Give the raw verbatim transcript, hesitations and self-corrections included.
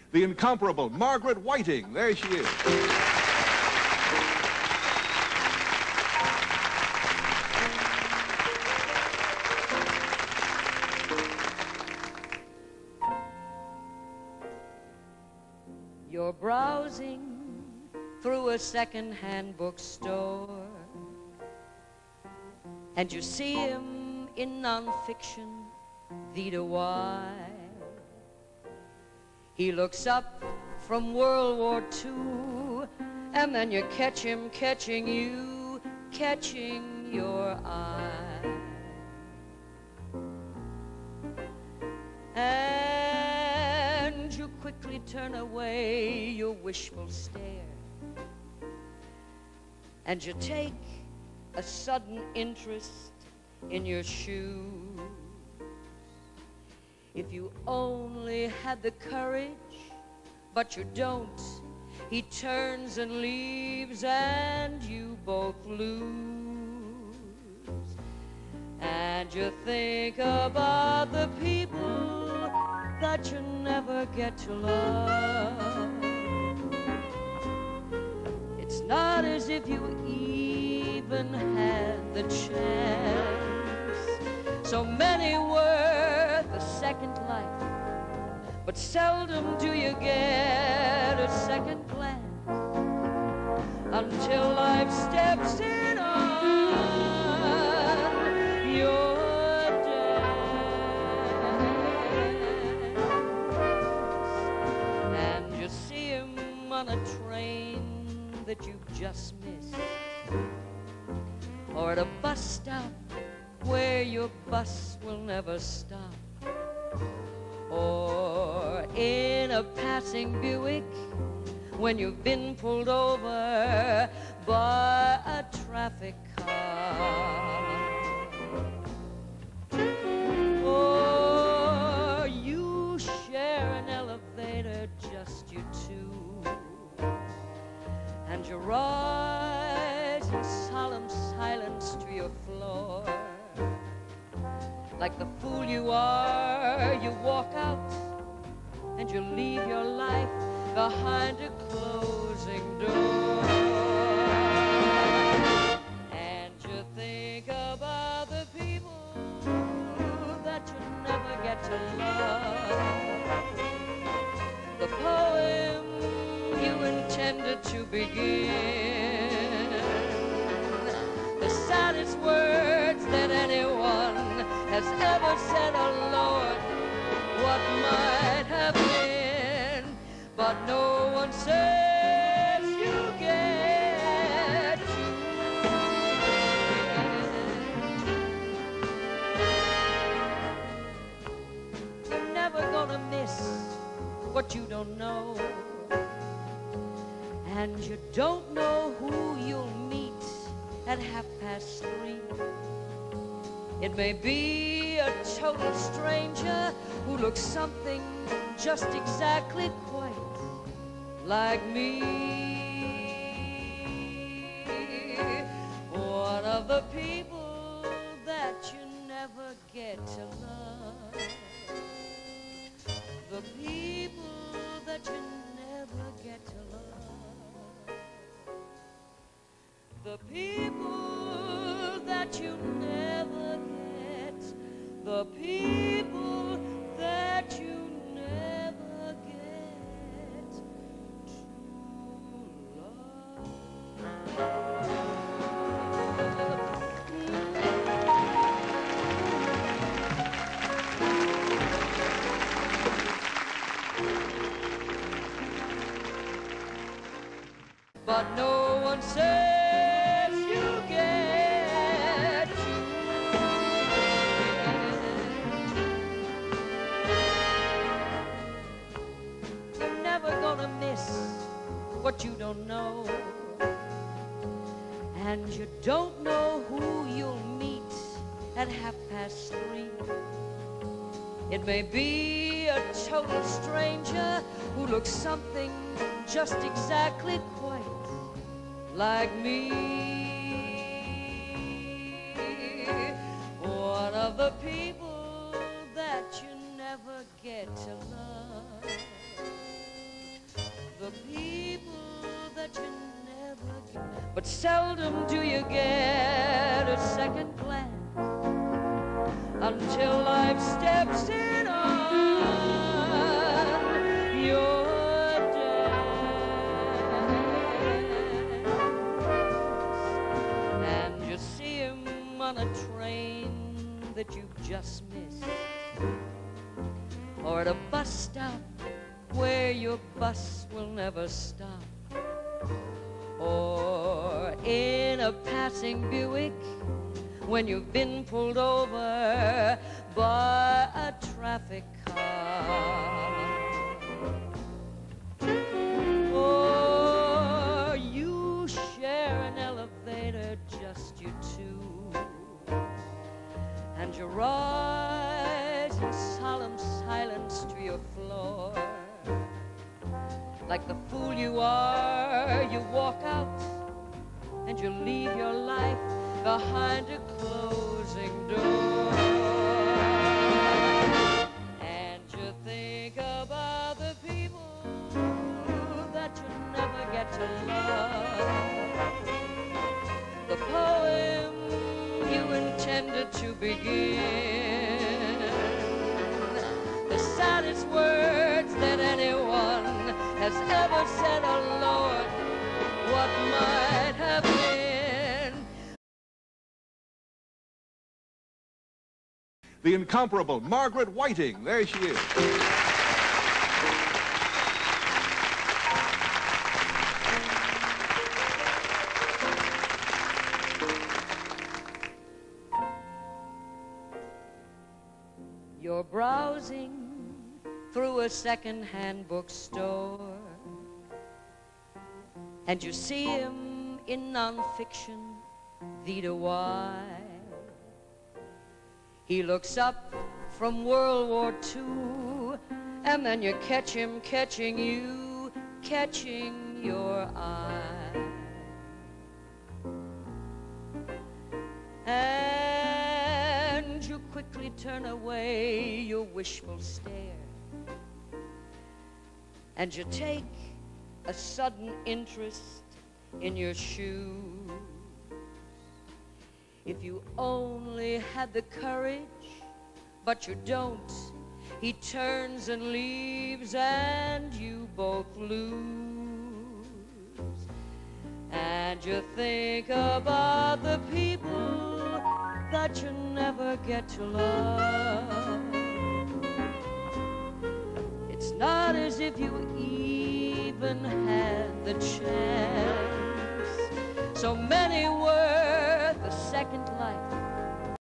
the incomparable Margaret Whiting. There she is. You're browsing through a second-hand bookstore, and you see him in nonfiction, Vita Why. He looks up from World War Two, and then you catch him catching you, catching your eye. And you quickly turn away your wishful stare, and you take a sudden interest in your shoes. If you only had the courage, but you don't, he turns and leaves and you both lose. And you think about the people that you never get to love. It's not as if you even had the chance. So many were the second life, but seldom do you get a second glance until life steps in on your dance. And you see him on a train that you've just missed, or at a bus stop where your bus will never stop, or in a passing Buick when you've been pulled over by a traffic car, or you share an elevator, just you two, and you rise in solemn silence to your floor. Like the fool you are, you walk out and you leave your life behind a closing door. And you think about the people that you never get to love. The poem you intended to begin, the saddest words that anyone has ever said, oh Lord, what might have been, but no one says you get to it. You're never gonna miss what you don't know, and you don't know who you'll meet at half past three. It may be a total stranger who looks something just exactly quite like me. One of the people that you never get to love. The people that you never get to love. The people that you never get. The people that you never get to love. But no one says you get to it. You're never gonna miss what you don't know, and you don't know who you'll meet at half past three. It may be a total stranger who looks something just exactly quite like me. One of the people that you never get to love. but seldom do you get a second glance until life steps in on your dance. And you see him on a train that you've just missed, or at a bus stop where your bus will never stop, or in a passing Buick when you've been pulled over by a traffic car, or you share an elevator, just you two, and you rise in solemn silence to your floor. Like the fool you are, you walk out and you leave your life behind a closing door. And you think about the people that you never get to love. The poem you intended to begin, the saddest words that anyone has ever said, oh Lord, what might have been. The incomparable Margaret Whiting. There she is. You're browsing through a second-hand bookstore, and you see him in nonfiction, Vita Y. He looks up from World War Two, and then you catch him catching you, catching your eye. And you quickly turn away your wishful stare, and you take a sudden interest in your shoes. If you only had the courage, but you don't, he turns and leaves and you both lose. And you think about the people that you never get to love. It's not as if you even had the chance. So many were the second life